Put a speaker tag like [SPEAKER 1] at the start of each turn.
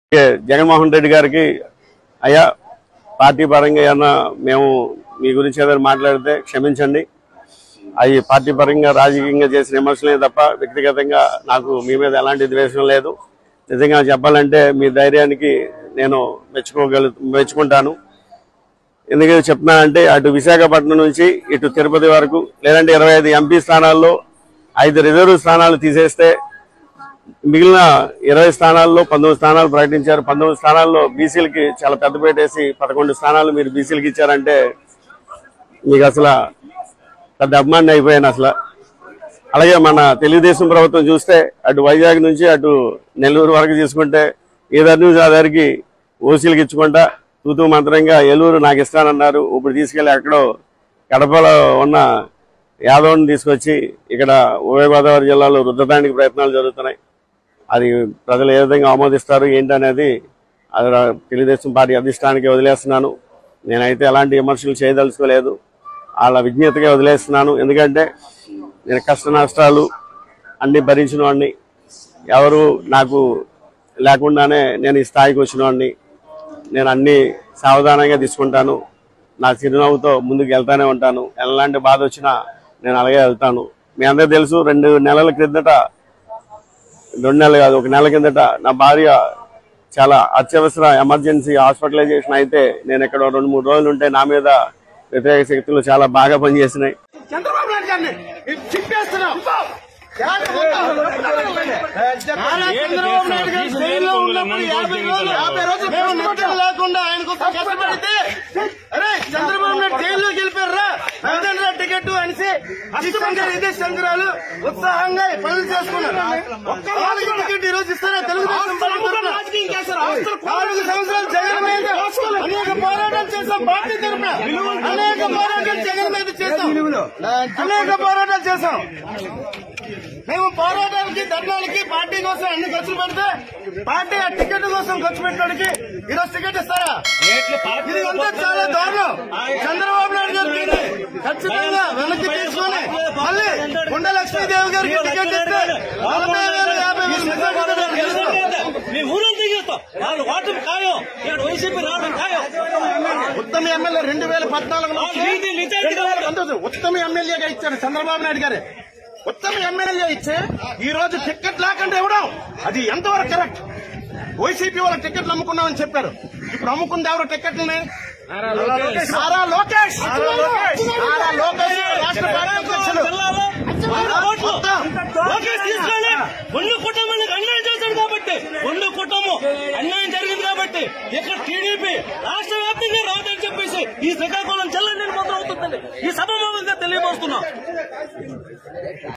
[SPEAKER 1] జగన్మోహన్ రెడ్డి గారికి అయ్యా పార్టీ పరంగా ఏమన్నా మేము మీ గురించి ఏదైనా మాట్లాడితే క్షమించండి. అవి పార్టీ పరంగా రాజకీయంగా చేసిన విమర్శలే తప్ప వ్యక్తిగతంగా నాకు మీ మీద ఎలాంటి ద్వేషం లేదు. నిజంగా చెప్పాలంటే మీ ధైర్యానికి నేను మెచ్చుకుంటాను. ఎందుకంటే చెప్తున్నానంటే అటు విశాఖపట్నం నుంచి ఇటు తిరుపతి వరకు లేదంటే 25 ఎంపీ స్థానాల్లో 5 రిజర్వ్ స్థానాలు తీసేస్తే మిగిలిన 20 స్థానాల్లో 19 స్థానాలు ప్రకటించారు. 19 స్థానాల్లో బీసీలకి చాలా పెద్దపేట వేసి 11 స్థానాలు మీరు బీసీలకి ఇచ్చారంటే మీకు అసలు పెద్ద అభిమాని అయిపోయాను అసలు. అలాగే మన తెలుగుదేశం ప్రభుత్వం చూస్తే అటు వైజాగ్ నుంచి అటు నెల్లూరు వరకు తీసుకుంటే ఏదారి నుంచి ఆ దారికి ఓసీలకు ఇచ్చుకుంటా తూతూ మంత్రంగా ఏలూరు నాకు ఇస్తానన్నారు. ఇప్పుడు తీసుకెళ్లి ఎక్కడో కడపలో ఉన్న యాదవ్ని తీసుకొచ్చి ఇక్కడ ఉభయ గోదావరి జిల్లాలో రుద్దడానికి ప్రయత్నాలు జరుగుతున్నాయి. అది ప్రజలు ఏ విధంగా ఆమోదిస్తారు ఏంటనేది అది తెలుగుదేశం పార్టీ అధిష్టానానికి వదిలేస్తున్నాను. నేనైతే ఎలాంటి విమర్శలు చేయదలుచుకోలేదు, వాళ్ళ విజ్ఞతగా వదిలేస్తున్నాను. ఎందుకంటే నేను కష్ట నష్టాలు అన్ని భరించిన వాడిని, ఎవరు నాకు లేకుండానే నేను ఈ స్థాయికి వచ్చిన వాడిని. నేను అన్ని సావధానంగా తీసుకుంటాను, నా చిరునవ్వుతో ముందుకు వెళ్తానే ఉంటాను. ఎలాంటి బాధ వచ్చినా నేను అలాగే వెళ్తాను. మీ అందరికీ తెలుసు 2 నెలల క్రిందట, 2 నెలలు కాదు 1 నెల కిందట నా భార్య చాలా అత్యవసర ఎమర్జెన్సీ హాస్పిటలైజేషన్ అయితే నేను ఇక్కడ 2-3 రోజులు ఉంటే నా మీద వ్యతిరేక శక్తులు చాలా బాగా పనిచేసినాయి.
[SPEAKER 2] చంద్రబాబు నాయుడు గారిని చంద్రబాబు నాయుడు గారు జైల్లో ఉన్నప్పుడు 50 రోజులు మేము లేకుండా ఆయన కోసం కష్టపడితే అరే చంద్రబాబు నాయుడు జైల్లోకి వెళ్ళిపోయారా టికెట్ అనేసి అష్టంగా ఇదే చంద్రాలు ఉత్సాహంగా పనులు చేసుకున్నారు. టికెట్ ఈ రోజు ఇస్తారా? తెలుగుదేశం 4 సంవత్సరాలు జగన్ మీద అనేక పోరాటాలు చేస్తాం. పార్టీ తరఫున అనేక పోరాటాలు జగన్ మీద చేస్తాం, అనేక పోరాటాలు చేస్తాం. మేము పోరాటాలకి ధర్నాలకి పార్టీ కోసం అన్ని ఖర్చులు పెడితే పార్టీ ఆ టికెట్ కోసం ఖర్చు పెట్టడానికి ఈరోజు టికెట్ ఇస్తారా? ఇది అంతా చాలా దారుణం. చంద్రబాబు నాయుడు గారికి ఖచ్చితంగా వెనక్కి తీసుకుని మళ్ళీ కొండ లక్ష్మీదేవి గారికి టికెట్ ఇస్తే 40,000-50,000 ఉత్తమ ఎమ్మెల్యే 2014 ఉత్తమ ఎమ్మెల్యేగా ఇచ్చారు చంద్రబాబు నాయుడు గారు. ఉత్తమ ఎమ్మెల్యే ఇచ్చే ఈ రోజు టికెట్ లేకుండా ఇవ్వడం అది ఎంతవరకు కరెక్ట్? వైసీపీ వాళ్ళ టికెట్లు అమ్ముకున్నామని చెప్పారు. ఇప్పుడు అమ్ముకుంది ఎవరు టికెట్లని? నారా లోకేష్ రాష్ట్ర పార్టీ అధ్యక్షులు.
[SPEAKER 3] ఒళ్ళు కుటుంబానికి అన్యాయం చేశాడు కాబట్టి, ఒళ్ళు కుటుంబం అన్యాయం జరిగింది కాబట్టి ఇక్కడ టీడీపీ రాష్ట్ర వ్యాప్తంగా రాదని చెప్పేసి ఈ శ్రీకాకుళం జిల్లా నిర్మాణం అవుతుందండి. ఈ సభ తెలియబోస్తున్నాం.